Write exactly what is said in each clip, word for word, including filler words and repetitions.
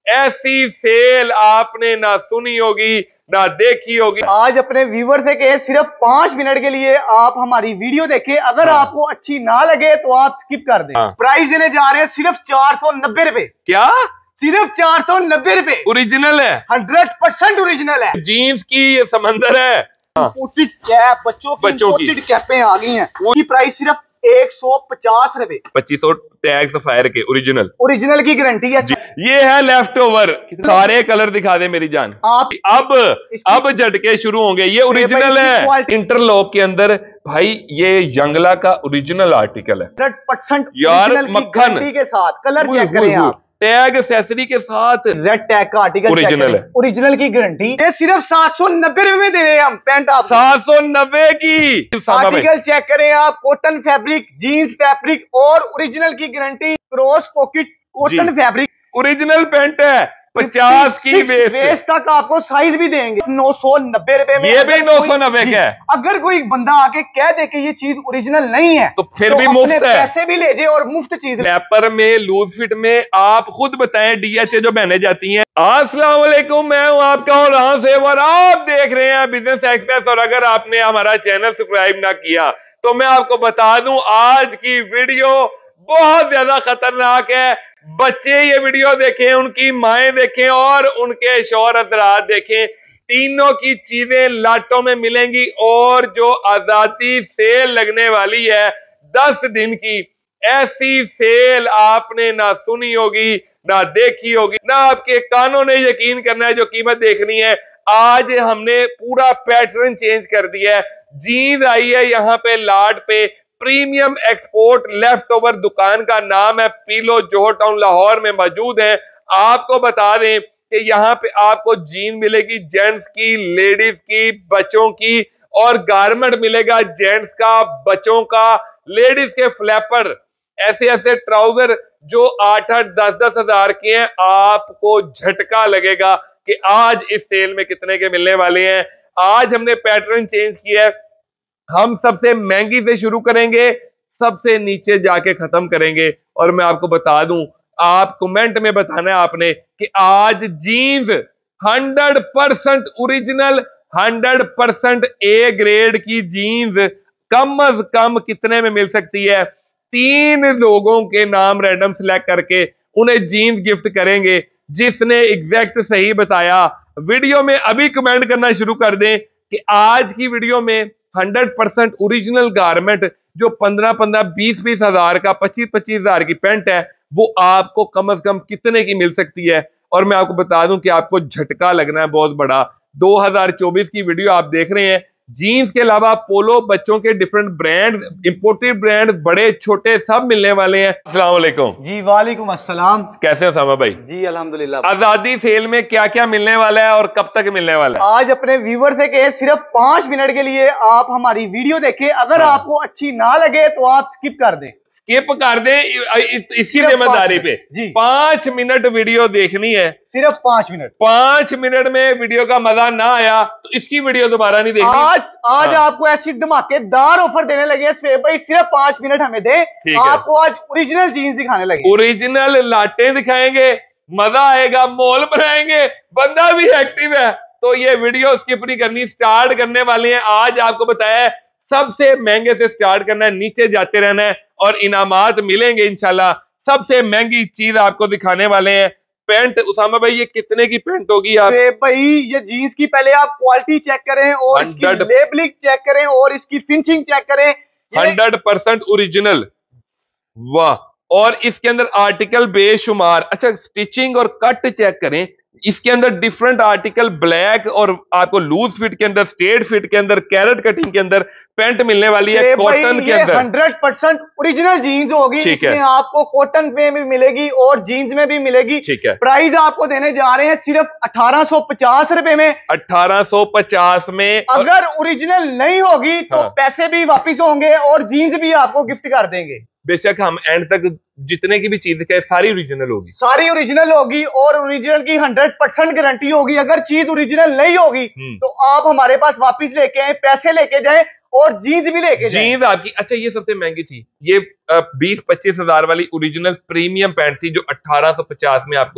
ऐसी सेल आपने ना सुनी होगी ना देखी होगी। आज अपने व्यूवर से कहे सिर्फ पांच मिनट के लिए आप हमारी वीडियो देखें, अगर हाँ। आपको अच्छी ना लगे तो आप स्किप कर दें। हाँ। प्राइस देने जा रहे हैं सिर्फ चार सौ नब्बे रुपए। क्या? सिर्फ चार सौ नब्बे रुपए। ओरिजिनल है, हंड्रेड परसेंट ओरिजिनल है। जीन्स की ये समंदर है। इंपोर्टेड कैप, बच्चों की इंपोर्टेड कैपें आ गई हैं। वो प्राइस सिर्फ एक सौ पचास रुपए। पच्चीस सौ टैग सफायर के, ओरिजिनल ओरिजिनल की गारंटी है। ये है लेफ्ट ओवर। सारे कलर दिखा दे मेरी जान। आप अब अब झटके शुरू होंगे। ये ओरिजिनल है। इंटरलॉक के अंदर भाई ये यंगला का ओरिजिनल आर्टिकल है। हंड्रेड परसेंट यार मक्खन के साथ कलर चेक करें आप, टैग एक्सेसरी के साथ, रेड टैग का आर्टिकल ओरिजिनल है, ओरिजिनल की गारंटी। ये सिर्फ सात सौ नब्बे रुपए में दे रहे हैं हम पैंट। आप सात सौ नब्बे की आर्टिकल चेक करें आप, कॉटन फैब्रिक, जीन्स फैब्रिक और ओरिजिनल की guarantee. Cross pocket cotton fabric, original pant है। पचास की वेस्ट, वेस्ट तक आपको साइज भी देंगे। नौ सौ नब्बे रुपए में ये भी नौ सौ नब्बे का है। अगर कोई बंदा आके कह दे कि ये चीज ओरिजिनल नहीं है तो फिर तो भी मुफ्त है, पैसे भी ले जाए और मुफ्त चीज। रैपर में, लूज फिट में, आप खुद बताएं डीएचए जो बहने जाती हैं। अस्सलाम वालेकुम, मैं हूं आपका और राह से और आप देख रहे हैं बिजनेस एक्सप्रेस। और अगर आपने हमारा चैनल सब्सक्राइब ना किया तो मैं आपको बता दूं आज की वीडियो बहुत ज्यादा खतरनाक है। बच्चे ये वीडियो देखें, उनकी माएं देखें और उनके शौहर हजरात देखें। तीनों की चीजें लाटों में मिलेंगी और जो आजादी सेल लगने वाली है दस दिन की, ऐसी सेल आपने ना सुनी होगी ना देखी होगी, ना आपके कानों ने यकीन करना है जो कीमत देखनी है। आज हमने पूरा पैटर्न चेंज कर दिया है। जीन्स आई है यहाँ पे लाट पे, प्रीमियम एक्सपोर्ट लेफ्ट ओवर दुकान का नाम है, पीलो जोहर टाउन लाहौर में मौजूद है। आपको बता दें कि यहाँ पे आपको जीन मिलेगी जेंट्स की, लेडीज की, बच्चों की, और गारमेंट मिलेगा जेंट्स का, बच्चों का, लेडीज के फ्लैपर, ऐसे ऐसे ट्राउजर जो आठ आठ दस दस हजार के हैं। आपको झटका लगेगा कि आज इस सेल में कितने के मिलने वाले हैं। आज हमने पैटर्न चेंज किया है। हम सबसे महंगी से शुरू करेंगे, सबसे नीचे जाके खत्म करेंगे। और मैं आपको बता दूं, आप कमेंट में बताना है आपने कि आज jeans hundred percent original, hundred percent A grade की जीन्स कम अज कम कितने में मिल सकती है। तीन लोगों के नाम रैंडम सिलेक्ट करके उन्हें जीन्स गिफ्ट करेंगे। जिसने एग्जैक्ट सही बताया वीडियो में अभी कमेंट करना शुरू कर दें कि आज की वीडियो में हंड्रेड परसेंट ओरिजिनल गारमेंट जो पंद्रह पंद्रह बीस बीस हजार का, पच्चीस पच्चीस हजार की पैंट है, वो आपको कम से कम कितने की मिल सकती है। और मैं आपको बता दूं कि आपको झटका लगना है बहुत बड़ा। दो हज़ार चौबीस की वीडियो आप देख रहे हैं। जीन्स के अलावा पोलो, बच्चों के डिफरेंट ब्रांड, इंपोर्टेड ब्रांड, बड़े छोटे सब मिलने वाले हैं। अस्सलाम वालेकुम। जी वालेकुम अस्सलाम। कैसे हो सामा भाई? जी अल्हम्दुलिल्लाह। आजादी सेल में क्या क्या मिलने वाला है और कब तक मिलने वाला है? आज अपने व्यूवर से कहे सिर्फ पांच मिनट के लिए आप हमारी वीडियो देखें, अगर हाँ। आपको अच्छी ना लगे तो आप स्किप कर दें। स्किप कर दें इसी जिम्मेदारी पे। जी पांच मिनट वीडियो देखनी है, सिर्फ पांच मिनट। पांच मिनट में वीडियो का मजा ना आया तो इसकी वीडियो दोबारा नहीं देखनी। आज आज हाँ। आपको ऐसी धमाकेदार ऑफर देने लगे हैं भाई, सिर्फ पांच मिनट हमें दे। आपको आज ओरिजिनल जीन्स दिखाने लगे, ओरिजिनल लाटे दिखाएंगे, मजा आएगा, मॉल बनाएंगे, बंदा भी एक्टिव है। तो ये वीडियो स्किप नहीं करनी। स्टार्ट करने वाले हैं। आज आपको बताया सबसे महंगे से स्टार्ट करना है, नीचे जाते रहना है और इनामात मिलेंगे इंशाल्लाह। सबसे महंगी चीज आपको दिखाने वाले हैं। पैंट उसामा भाई, ये कितने की पैंट होगी आप? भाई ये जीन्स की पहले आप क्वालिटी चेक करें और इसकी लेबलिंग चेक करें और इसकी फिनिशिंग चेक करें। हंड्रेड परसेंट ओरिजिनल, वाह। और इसके अंदर आर्टिकल बेशुमार। अच्छा, स्टिचिंग और कट चेक करें। इसके अंदर डिफरेंट आर्टिकल, ब्लैक और आपको लूज फिट के अंदर, स्ट्रेट फिट के अंदर, कैरेट कटिंग के अंदर पैंट मिलने वाली है। कॉटन के अंदर हंड्रेड परसेंट ओरिजिनल जीन्स होगी। इसमें आपको कॉटन में भी मिलेगी और जीन्स में भी मिलेगी। ठीक है। प्राइस आपको देने जा रहे हैं सिर्फ अठारह सौ पचास रुपए में। अठारह सौ पचास में। अगर ओरिजिनल नहीं होगी तो हाँ। पैसे भी वापिस होंगे और जीन्स भी आपको गिफ्ट कर देंगे। बेशक हम एंड तक जितने की भी चीज दिखाए सारी ओरिजिनल होगी, सारी ओरिजिनल होगी और ओरिजिनल की हंड्रेड परसेंट गारंटी होगी। अगर चीज ओरिजिनल नहीं होगी तो आप हमारे पास वापस लेके आए, पैसे लेके जाएं और जीन्स भी लेके जाएं। जीन्स आपकी। अच्छा, ये सबसे महंगी थी। ये बीस पच्चीस हजार वाली ओरिजिनल प्रीमियम पैंट थी जो अठारह सौ पचास में आपको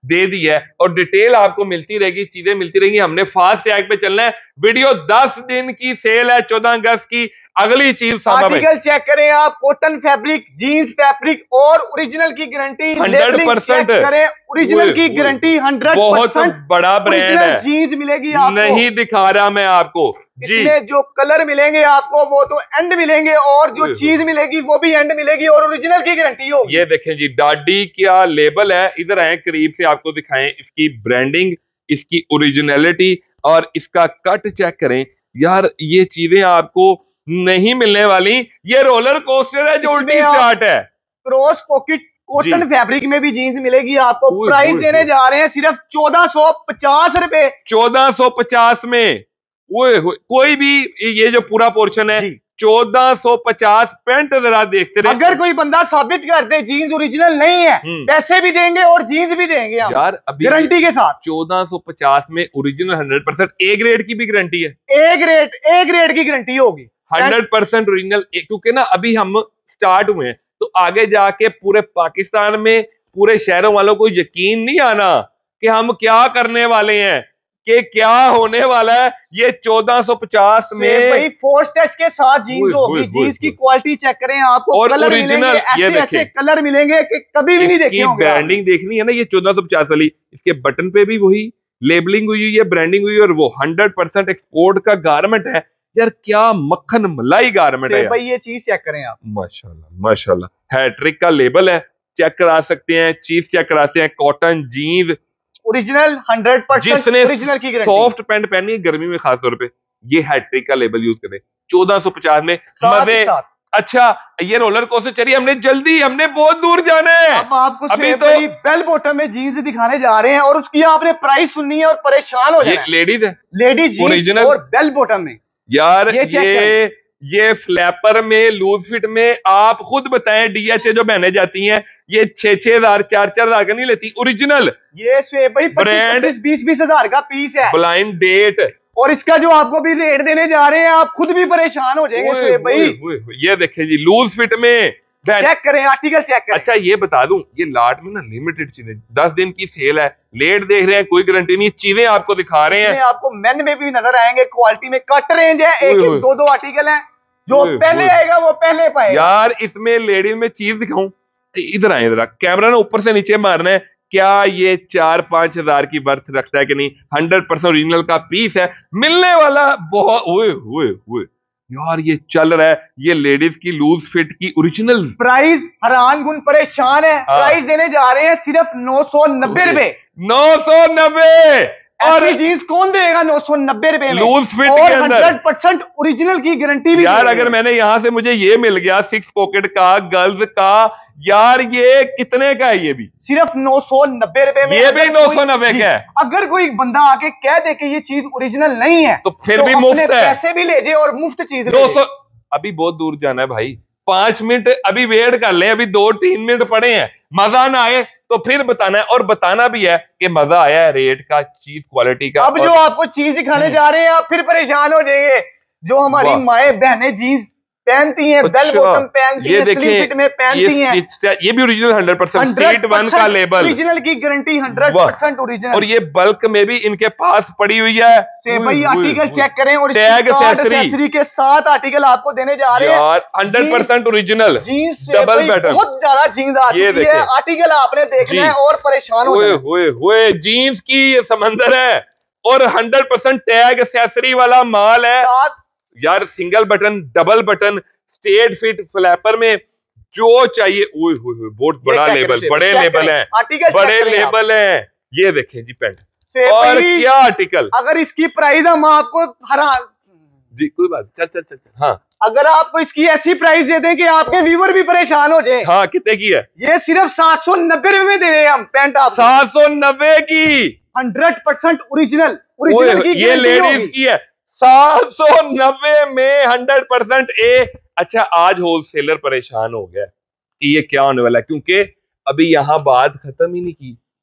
दे दी है और डिटेल आपको मिलती रहेगी, चीजें मिलती रहेंगी। हमने फास्ट टैग पे चलना है। वीडियो दस दिन की सेल है, चौदह अगस्त की। अगली चीज आर्टिकल चेक करें आप, कॉटन फैब्रिक, जीन्स फैब्रिक और ओरिजिनल की गारंटी, हंड्रेड परसेंट करें, ओरिजिनल की गारंटी हंड्रेड बहुत बड़ा ब्रांड है। जीन्स मिलेगी आपको, नहीं दिखा रहा मैं आपको जी। इसमें जो कलर मिलेंगे आपको वो तो एंड मिलेंगे और जो चीज मिलेगी वो भी एंड मिलेगी और ओरिजिनल की गारंटी होगी। ये देखें जी, डाडी क्या लेबल है, इधर आए करीब से आपको दिखाएं इसकी ब्रांडिंग, इसकी ओरिजिनलिटी और इसका कट चेक करें यार। ये चीजें आपको नहीं मिलने वाली। ये रोलर कोस्टर है जो उल्टी स्टार्ट है। क्रॉस पॉकेट कॉटन फैब्रिक में भी जीन्स मिलेगी आपको। प्राइस देने जा रहे हैं सिर्फ चौदह सौ पचास रुपए। चौदह सौ पचास में वो कोई भी ये जो पूरा पोर्शन है चौदह सौ पचास। पेंट जरा देखते रहे। अगर कोई बंदा साबित कर दे जीन्स ओरिजिनल नहीं है, पैसे भी देंगे और जीन्स भी देंगे हम यार अभी गारंटी के साथ। चौदह सौ पचास में original hundred percent A grade की भी गारंटी है। ए ग्रेड ए ग्रेड की गारंटी होगी हंड्रेड परसेंट ओरिजिनल। क्योंकि ना अभी हम स्टार्ट हुए हैं तो आगे जाके पूरे पाकिस्तान में पूरे शहरों वालों को यकीन नहीं आना कि हम क्या करने वाले हैं, कि क्या होने वाला है। ये चौदह सौ पचास में भाई फोर्स टेस्ट के साथ जीन्स होगी। जीन्स की क्वालिटी चेक करें आपको, और कलर ओरिजिनल ऐसे ऐसे कलर मिलेंगे कि कभी भी नहीं देखे होंगे। ब्रांडिंग देखनी है ना, ये चौदह सौ पचास वाली, इसके बटन पे भी वही लेबलिंग हुई है, ब्रांडिंग हुई और वो हंड्रेड परसेंट एक्सपोर्ट का गारमेंट है। यार क्या मक्खन मलाई गारमेंट है भाई। ये चीज चेक करें आप, माशाल्लाह माशाल्लाह। हैट्रिक का लेबल है, चेक करा सकते हैं। चीज चेक कराते हैं, cotton jeans original hundred percent जिसने ओरिजिनल की गारंटी। सॉफ्ट पैंट पहनी है गर्मी में खास तौर पे, ये हैट्रिक का लेबल यूज करें। चौदह सौ पचास में मजे। अच्छा ये रोलर कोस्टर चलिए, हमने जल्दी हमने बहुत दूर जाना है। अब आपको अभी तो बेल बॉटम में जीन्स दिखाने जा रहे हैं और उसकी आपने प्राइस सुननी है और परेशान हो जाना है। लेडीज है, लेडीज ओरिजिनल और बेल बॉटम में यार ये ये, ये फ्लैपर में लूज फिट में आप खुद बताएं डीएचए जो बहने जाती हैं ये छह छह हजार चार चार हजार का नहीं लेती ओरिजिनल। ये भाई ब्रांड बीस बीस हजार का पीस है, ब्लाइंड डेट। और इसका जो आपको भी रेट देने जा रहे हैं आप खुद भी परेशान हो जाएंगे शोएब भाई। ये देखें जी, लूज फिट में चेक करें, आर्टिकल चेक करें। अच्छा ये बता दूं, ये लाट में ना लिमिटेड चीजें, दस दिन की सेल है, लेट देख रहे हैं कोई गारंटी नहीं, चीजें आपको दिखा रहे हैं। आपको मेन में भी नजर आएंगे, क्वालिटी में कट रेंज है, एक एक दो दो आर्टिकल है, जो पहले आएगा वो पहले पाएगा। यार इसमें लेडीज में चीज दिखाऊं, इधर आए जरा, कैमरा ना ऊपर से नीचे मारना है। क्या ये चार पांच हजार की बर्थ रखता है कि नहीं? हंड्रेड परसेंट ओरिजिनल का पीस है, मिलने वाला बहुत। ओए ओए ओए यार ये चल रहा है, ये लेडीज की लूज फिट की ओरिजिनल। प्राइस हैरान गुन परेशान है। प्राइस देने जा रहे हैं सिर्फ नौ सौ नब्बे रुपए। नौ सौ नब्बे और जीन्स कौन देगा नौ सौ नब्बे रुपए में? लूज फिट और के अंदर हंड्रेड परसेंट ओरिजिनल की गारंटी भी। यार अगर मैंने यहां से मुझे ये मिल गया सिक्स पॉकेट का गर्ल्स का, यार ये कितने का है? ये भी सिर्फ नौ सौ नब्बे रुपए में। ये भी नौ सौ नब्बे का है। अगर कोई बंदा आके कह दे कि ये चीज ओरिजिनल नहीं है तो फिर तो भी मुफ्त है, पैसे भी ले जाए और मुफ्त चीज। दो सौ अभी बहुत दूर जाना है भाई, पांच मिनट अभी वेट कर ले, अभी दो तीन मिनट पड़े हैं। मजा ना आए तो फिर बताना है, और बताना भी है कि मजा आया है, रेट का, चीज क्वालिटी का। अब जो आपको चीज दिखाने जा रहे हैं आप फिर परेशान हो जाएंगे। जो हमारी माए बहनें जीन्स पहनती हैं, बेल बॉटम पहनती हैं, स्लिम फिट में पहनती हैं, ये भी original hundred percent street one का लेबल, ओरिजिनल की गारंटी हंड्रेड परसेंट ओरिजिनल। और ये बल्क में भी इनके पास पड़ी हुई है। भाई आर्टिकल चेक करें और टैग एक्सेसरी के साथ आर्टिकल आपको देने जा रहे हैं। Hundred percent original jeans, double button, बहुत ज्यादा जीन्स आ चुकी है। आर्टिकल आपने देखना है और परेशान हो जाए। जीन्स की ये समंदर है और हंड्रेड परसेंट टैग एक्सेसरी वाला माल है यार। Single button, double button, straight fit, flapper में जो चाहिए। ओए होए बहुत बड़ा लेबल, बड़े लेबल है, बड़े लेबल है। ये देखें जी पैंट, और क्या आर्टिकल। अगर इसकी प्राइस हम आपको हरा जी, कोई बात, चल चल चल हाँ, अगर आपको इसकी ऐसी प्राइस दे दें कि आपके व्यूअर भी परेशान हो जाए। हाँ, कितने की है? ये सिर्फ सात सौ नब्बे रुपए में दे रहे हैं हम पैंट। आप सात सौ नब्बे की हंड्रेड परसेंट ओरिजिनल, ओरिजिनल की ये लेडीज की है। सात सौ नब्बे में हंड्रेड परसेंट ए। अच्छा आज होलसेलर परेशान हो गया कि ये क्या होने वाला है, क्योंकि अभी यहां बात खत्म ही नहीं की।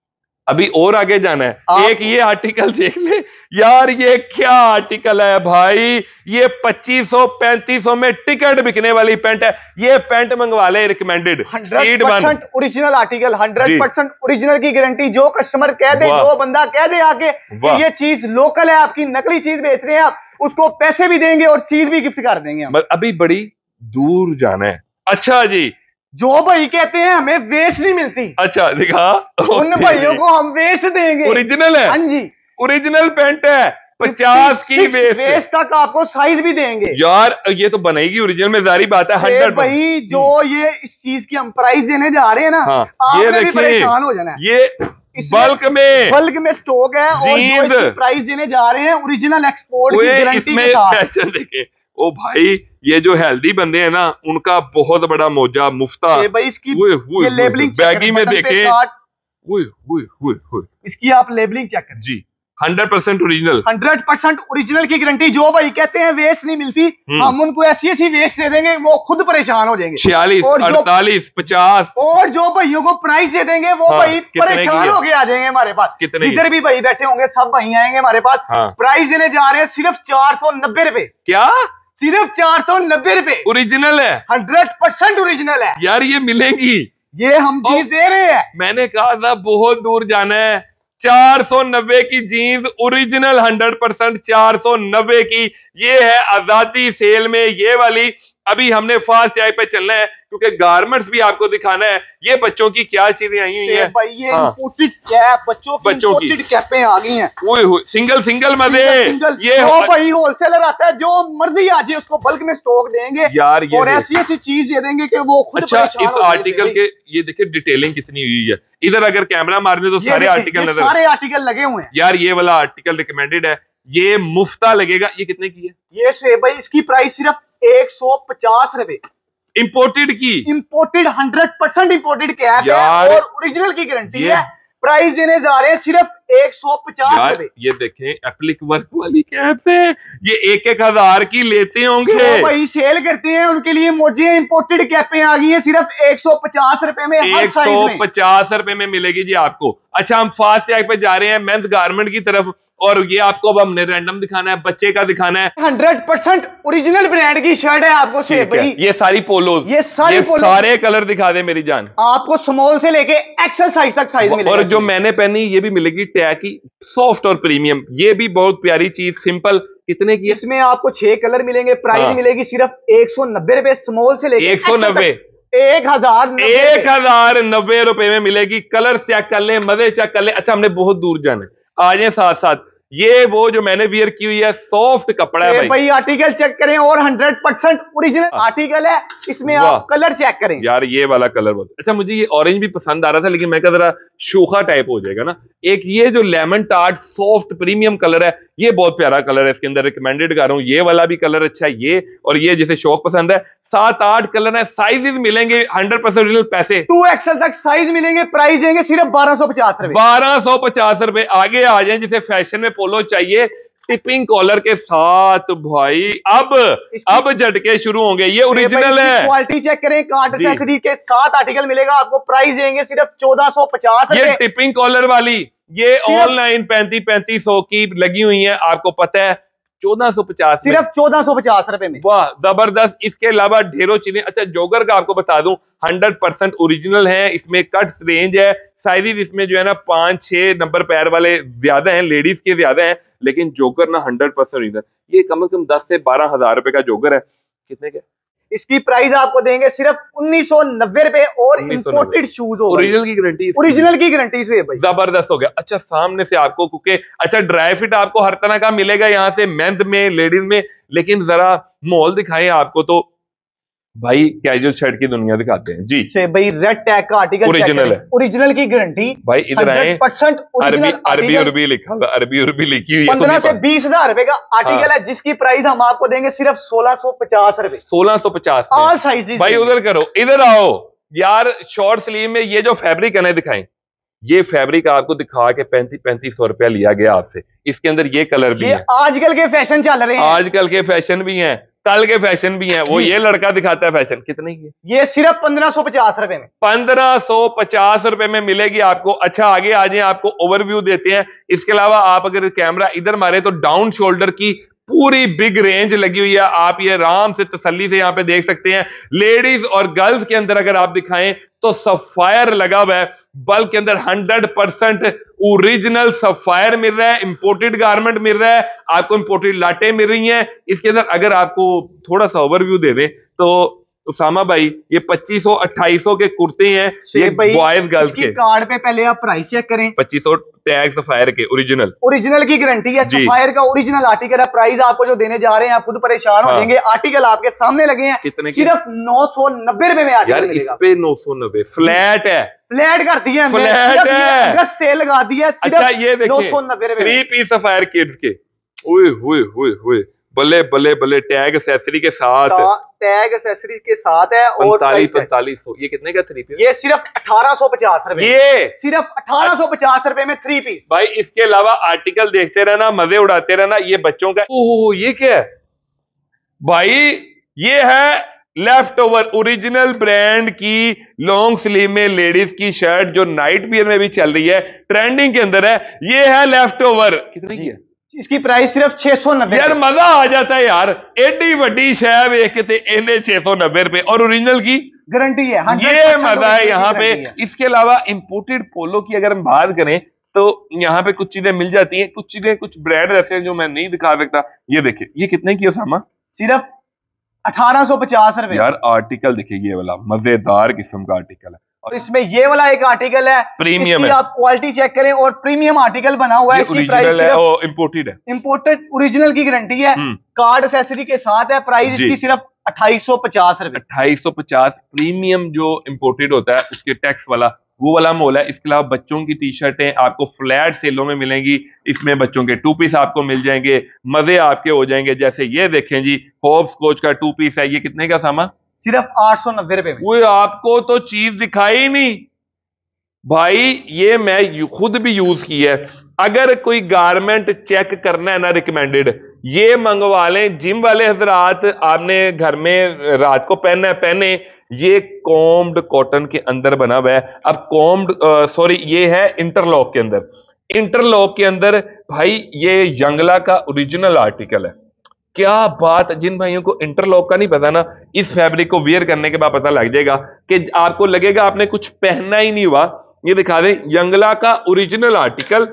अभी और आगे जाना है। आप... एक ये आर्टिकल देख ले यार, ये क्या आर्टिकल है भाई, ये पच्चीस सौ पैंतीस सौ में टिकट बिकने वाली पैंट है। ये पैंट मंगवा ले, recommended, hundred percent original article, hundred percent original की गारंटी। जो कस्टमर कह दे, जो बंदा कह दे आके कि ये चीज लोकल है, आपकी नकली चीज बेच रहे हैं आप, उसको पैसे भी देंगे और चीज भी गिफ्ट कर देंगे हम। अभी बड़ी दूर जाना है। अच्छा जी, जो भाई कहते हैं हमें वेस्ट नहीं मिलती, अच्छा दिखा, उन भाइयों को हम वेस्ट देंगे। ओरिजिनल है, हाँ जी, ओरिजिनल पैंट है, पचास की वेस्ट, वेस्ट तक आपको साइज भी देंगे यार। ये तो बनेगी ओरिजिनल में, जारी बात है। हंड्रेड भाई जो ये इस चीज की हम प्राइस देने जा रहे हैं ना, हाँ, आपने भी परेशान हो जाना है। ये बल्क में बल्क में स्टॉक है और जो इसकी प्राइस देने जा रहे हैं ओरिजिनल एक्सपोर्ट की गारंटी के साथ। फैशन देखे ओ भाई, ये जो हेल्दी बंदे हैं ना, उनका बहुत बड़ा मौजा मुफ्ता। ये भाई इसकी ये लेबलिंग बैगी में देखे, इसकी आप लेबलिंग चेक करें जी, hundred percent original, hundred percent original की गारंटी। जो भाई कहते हैं वेस्ट नहीं मिलती, हम उनको ऐसी ऐसी वेस्ट दे देंगे वो खुद परेशान हो जाएंगे। छियालीस, अड़तालीस, पचास, और जो भाइयों को प्राइस दे देंगे वो हाँ, भाई परेशान होके आ जाएंगे हमारे पास। जिधर भी भाई बैठे होंगे सब भाई आएंगे हमारे पास। हाँ। प्राइस देने जा रहे हैं सिर्फ चार सौ नब्बे रुपए। क्या? सिर्फ चार सौ नब्बे रुपए, ओरिजिनल है, हंड्रेड परसेंट ओरिजिनल है यार। ये मिलेगी, ये हम चीज दे रहे हैं। मैंने कहा था बहुत दूर जाना है। चार सौ नब्बे की जीन्स ओरिजिनल, हंड्रेड परसेंट चार सौ नब्बे की। ये है आजादी सेल में ये वाली। अभी हमने फास्ट चाय पे चलना है क्योंकि गारमेंट्स भी आपको दिखाना है। ये बच्चों की क्या चीजें आई हुई हैं भाई, ये इंपोर्टेड कैप, बच्चों की बच्चों की कैपें आ गई हैं। ओए होए, सिंगल सिंगल मजे। ये जो भाई होलसेलर आता है, जो मर्जी आ जाए उसको बल्क में स्टॉक देंगे यार, ये और ऐसी ऐसी चीज दे देंगे कि वो खुद अच्छा, इस आर्टिकल के ये देखिए डिटेलिंग कितनी हुई है। इधर अगर कैमरा मारने तो सारे आर्टिकल नजर, सारे आर्टिकल लगे हुए हैं यार। ये वाला आर्टिकल रिकमेंडेड है, ये मुफ्ता लगेगा। ये कितने की है? ये से भाई इसकी प्राइस सिर्फ एक सौ पचास रुपए, इंपोर्टेड की, imported hundred percent imported cap है और ओरिजिनल की गारंटी है। प्राइस देने जा रहे हैं सिर्फ एक सौ पचास रुपए। ये देखें एप्लिक वर्क वाली कैप है, ये एक एक हजार की लेते होंगे। जो भाई सेल करते हैं उनके लिए मोजे इंपोर्टेड कैपें आ गई हैं सिर्फ एक सौ पचास रुपए में, हर साइज में एक सौ पचास रुपए में मिलेगी जी आपको। अच्छा, हम फास्ट टैग पे जा रहे हैं मेंस गारमेंट की तरफ, और ये आपको अब हमने रैंडम दिखाना है, बच्चे का दिखाना है। हंड्रेड परसेंट ओरिजिनल ब्रांड की शर्ट है आपको से भाई। ये सारी पोलोज, ये सारी ये पोलो, सारे कलर दिखा दे मेरी जान। आपको स्मॉल से लेके एक्सेल साइज तक साइज मिलेगा। और जो मैंने पहनी ये भी मिलेगी टैग की, सॉफ्ट और प्रीमियम। ये भी बहुत प्यारी चीज, सिंपल। कितने की? इसमें आपको छह कलर मिलेंगे। प्राइस हाँ। मिलेगी सिर्फ एक सौ नब्बे रुपए, स्मॉल से लेके एक सौ नब्बे एक हजार एक हजार नब्बे रुपए में मिलेगी। कलर चेक कर ले, मजे चेक कर ले। अच्छा, हमने बहुत दूर जाना है, आ जाए साथ साथ। ये वो जो मैंने वियर की हुई है, सॉफ्ट कपड़ा है भाई। भाई आर्टिकल चेक करें और हंड्रेड परसेंट ओरिजिनल आर्टिकल है। इसमें आप कलर चेक करें। यार ये वाला कलर बहुत अच्छा, मुझे ये ऑरेंज भी पसंद आ रहा था, लेकिन मैं कह जरा शोखा टाइप हो जाएगा ना। एक ये जो lemon tart soft premium colour है, ये बहुत प्यारा कलर है, इसके अंदर रिकमेंडेड कर रहा हूँ। ये वाला भी कलर अच्छा है, ये और ये जिसे शौक पसंद है। सात आठ कलर है, साइजेस मिलेंगे हंड्रेड परसेंट ओरिजिनल, पैसे टू एक्सएल तक साइज मिलेंगे। प्राइस देंगे सिर्फ बारह सौ पचास रुपए, बारह सौ पचास रुपए। आगे आ जाए, जिसे फैशन में पोलो चाहिए टिपिंग कॉलर के साथ भाई, अब अब झटके शुरू होंगे। ये ओरिजिनल है, क्वालिटी चेक करें, कार्ड एक्सेसरी के साथ आर्टिकल मिलेगा आपको। प्राइस देंगे सिर्फ चौदह सौ पचास। ये टिपिंग कॉलर वाली, ये ऑनलाइन पैंतीस पैंतीस सौ की लगी हुई है, आपको पता है। चौदह सौ पचास, सिर्फ चौदह सौ पचास रुपए में, वाह जबरदस्त। इसके अलावा ढेरों चीजें। अच्छा, जोगर का आपको बता दूं, हंड्रेड परसेंट ओरिजिनल है। इसमें कट रेंज है, साइजेस इसमें जो है ना पांच छह नंबर पैर वाले ज्यादा हैं, लेडीज के ज्यादा हैं, लेकिन जोगर ना हंड्रेड परसेंट ओरिजिनल। ये कम से कम दस से बारह हजार रुपए का जोगर है। कितने का? इसकी प्राइस आपको देंगे सिर्फ उन्नीस सौ नब्बे रुपए और इंपोर्टेड शूज हो, ओरिजिनल की गारंटी, ओरिजिनल की गारंटी से भाई, जबरदस्त हो गया। अच्छा, सामने से आपको क्योंकि अच्छा ड्राई फिट आपको हर तरह का मिलेगा यहाँ से, मेंस में, लेडीज में, लेकिन जरा मॉल दिखाएं आपको तो भाई कैजुअल शर्ट की दुनिया दिखाते हैं जी। से भाई रेड टैग का आर्टिकल ओरिजिनल है, ओरिजिनल की गारंटी भाई। इधर आए, अरबी अरबी अरबी लिखा हुआ, अरबी अरबी लिखी हुई है। पंद्रह से बीस हजार रुपए का आर्टिकल है, जिसकी प्राइस हम आपको देंगे सिर्फ सोलह सौ पचास रुपए, सोलह सौ पचास ऑल साइजेस। भाई उधर करो, इधर आओ यार। शॉर्ट स्लीव में ये जो फैब्रिक है ना, दिखाएं। ये फैब्रिक आपको दिखा के पैंतीस पैंतीस सौ रुपया लिया गया आपसे। इसके अंदर ये कलर भी है, आजकल के फैशन चल रहे हैं, आजकल के फैशन भी हैं। कल के फैशन भी हैं, वो ये लड़का दिखाता है फैशन। कितने की? ये सिर्फ पंद्रह सौ पचास रुपए में, पंद्रह सौ पचास रुपए में मिलेगी आपको। अच्छा आगे आ जाए, आपको ओवरव्यू देते हैं। इसके अलावा आप अगर कैमरा इधर मारे तो डाउन शोल्डर की पूरी बिग रेंज लगी हुई है, आप ये आराम से तसल्ली से यहाँ पे देख सकते हैं। लेडीज और गर्ल्स के अंदर अगर आप दिखाएं तो सफायर लगा हुआ है, बल्क के अंदर हंड्रेड परसेंट ओरिजिनल सफायर मिल रहा है, इंपोर्टेड गारमेंट मिल रहा है, आपको इंपोर्टेड लाटें मिल रही हैं इसके अंदर। अगर आपको थोड़ा सा ओवरव्यू दे दें तो उसामा भाई, ये पच्चीस सौ अट्ठाईस सौ के कुर्ते हैं, ये बॉयज गर्ल्स के। कार्ड पे पहले आप प्राइस चेक करें, पच्चीस सौ टैग सफायर के ओरिजिनल, ओरिजिनल की गारंटी है, सफायर का ओरिजिनल आर्टिकल है। प्राइस आपको जो देने जा रहे हैं आप खुद परेशान हाँ। हो जाएंगे। आर्टिकल आपके सामने लगे हैं कितने की? सिर्फ नौ सौ नब्बे रुपए में आर्टिकल मिलेगा। इस पे नौ सौ नब्बे फ्लैट है, फ्लैट कर दिया फ्लैट है, अगस्त सेल लगा दिया। अच्छा ये देखिए, नौ सौ नब्बे रुपए थ्री पीस सफायर किड्स के, ओए होए होए होए, बल्ले बल्ले बल्ले, टैग एक्सेसरी के साथ, टैग एक्सेसरी के साथ है और पैंतालीस पैंतालीस सौ। ये कितने का थ्री पीस? ये सिर्फ अठारह सौ पचास रुपए, ये सिर्फ अठारह सौ पचास रुपए में थ्री पीस। भाई इसके अलावा आर्टिकल देखते रहना, मजे उड़ाते रहना। ये बच्चों का, ओह ये क्या है भाई? ये है लेफ्ट ओवर ओरिजिनल ब्रांड की लॉन्ग स्लीव में लेडीज की शर्ट, जो नाइट वियर में भी चल रही है, ट्रेंडिंग के अंदर है। ये है लेफ्ट ओवर, कितने की है? इसकी प्राइस सिर्फ छह सौ नब्बे। यार मजा आ जाता है यार, एडी वड्डी शय वेख के ते इन्हें छह सौ नब्बे रुपए और ओरिजिनल की गारंटी है। ये मजा है यहाँ पे। इसके अलावा इंपोर्टेड पोलो की अगर हम बात करें तो यहाँ पे कुछ चीजें मिल जाती हैं, कुछ चीजें कुछ ब्रांड रहते हैं जो मैं नहीं दिखा सकता। ये देखिए, ये कितने की है सामा? सिर्फ अठारह सौ पचास रुपए। यार आर्टिकल देखिए, ये वाला मजेदार किस्म का आर्टिकल है। और इसमें ये वाला एक आर्टिकल है, प्रीमियम है, आप क्वालिटी चेक करें और प्रीमियम आर्टिकल बना हुआ है। इसकी प्राइस है, ओ, इंपोर्टेड है, इंपोर्टेड ओरिजिनल की गारंटी है, कार्ड एक्सेसरी के साथ है। प्राइस इसकी सिर्फ अट्ठाईस सौ पचास रुपए। अट्ठाईस सौ पचास। प्रीमियम जो इंपोर्टेड होता है उसके टैक्स वाला, वो वाला मोल है। इसके अलावा बच्चों की टी शर्टें आपको फ्लैट सेलों में मिलेंगी, इसमें बच्चों के टू पीस आपको मिल जाएंगे, मजे आपके हो जाएंगे। जैसे ये देखें जी, होप्स कोच का टू पीस है, ये कितने का सामा? सिर्फ आठ सौ नब्बे रुपए में। वो आपको तो चीज दिखाई नहीं भाई, ये मैं खुद भी यूज की है। अगर कोई गारमेंट चेक करना है ना रिकमेंडेड, ये मंगवा लें। जिम वाले हजरात, आपने घर में रात को पहनना है पहने। ये कॉम्ड कॉटन के अंदर बना हुआ है। अब कॉम्ड सॉरी ये है इंटरलॉक के अंदर, इंटरलॉक के अंदर भाई ये यंगला का ओरिजिनल आर्टिकल है। क्या बात, जिन भाइयों को इंटरलॉक का नहीं पता ना, इस फैब्रिक को वियर करने के बाद पता लग जाएगा कि आपको लगेगा आपने कुछ पहनना ही नहीं हुआ। ये दिखा दें, यंगला का ओरिजिनल आर्टिकल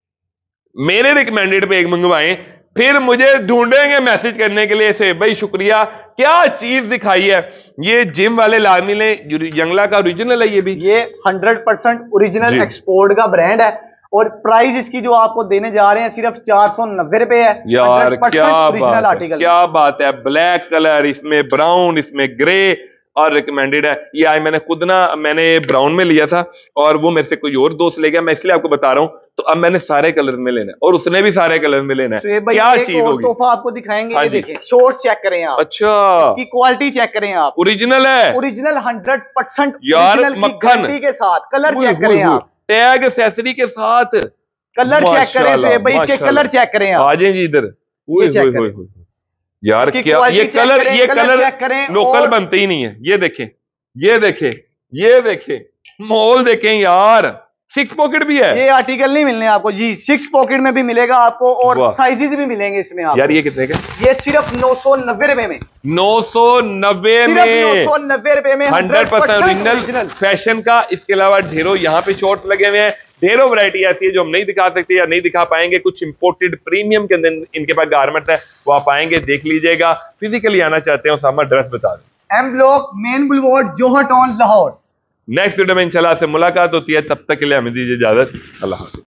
मेरे रिकमेंडेड पे एक मंगवाएं, फिर मुझे ढूंढेंगे मैसेज करने के लिए से भाई शुक्रिया, क्या चीज दिखाई है। ये जिम वाले लाजमी ले, यंगला का ओरिजिनल है। ये भी ये हंड्रेड परसेंट ओरिजिनल एक्सपोर्ट का ब्रांड है और प्राइस इसकी जो आपको देने जा रहे हैं सिर्फ चार सौ नब्बे रुपए है। यार क्या बात है, क्या बात है। ब्लैक कलर, इसमें ब्राउन, इसमें ग्रे और रिकमेंडेड है। ये आज मैंने खुद ना, मैंने ब्राउन में लिया था और वो मेरे से कोई और दोस्त ले गया, मैं इसलिए आपको बता रहा हूं। तो अब मैंने सारे कलर में लेना है और उसने भी सारे कलर में लेना है। तो क्या चीज होगी, तोहफा आपको दिखाएंगे। ये देखें, शॉर्ट्स चेक करें आप। अच्छा, इसकी क्वालिटी चेक करें आप, ओरिजिनल है, ओरिजिनल हंड्रेड परसेंट यार मक्खन के साथ। कलर चेक करें आप, टैग एक्सेसरी के साथ, कलर चेक करें भाई, इसके कलर चेक करें आप। आ जाए जी इधर, यार क्या ये कलर, ये कलर लोकल बनते ही नहीं है। ये देखें, ये देखें, ये देखें, मॉल देखें यार, सिक्स पॉकेट भी है। ये आर्टिकल नहीं मिलने आपको जी, सिक्स पॉकेट में भी मिलेगा आपको और साइजेस भी मिलेंगे इसमें आपको। यार ये कितने का? ये सिर्फ नौ सौ नब्बे रुपए में, नौ सौ नब्बे में, नौ सौ नब्बे रुपए में हंड्रेड परसेंट ओरिजिनल फैशन का। इसके अलावा ढेरों यहाँ पे शॉर्ट्स लगे हुए हैं, ढेरों वैरायटी ऐसी है जो हम नहीं दिखा सकते या नहीं दिखा पाएंगे। कुछ इंपोर्टेड प्रीमियम के अंदर इनके पास गारमेंट है, वो आप आएंगे देख लीजिएगा। फिजिकली आना चाहते हो सामा, ड्रेस बता दें। M block, main boulevard, Johar town, Lahore. Next video में इंशाल्लाह से मुलाकात होती है, तब तक के लिए हमें दीजिए इजाजत। अल्लाह हाफिज़।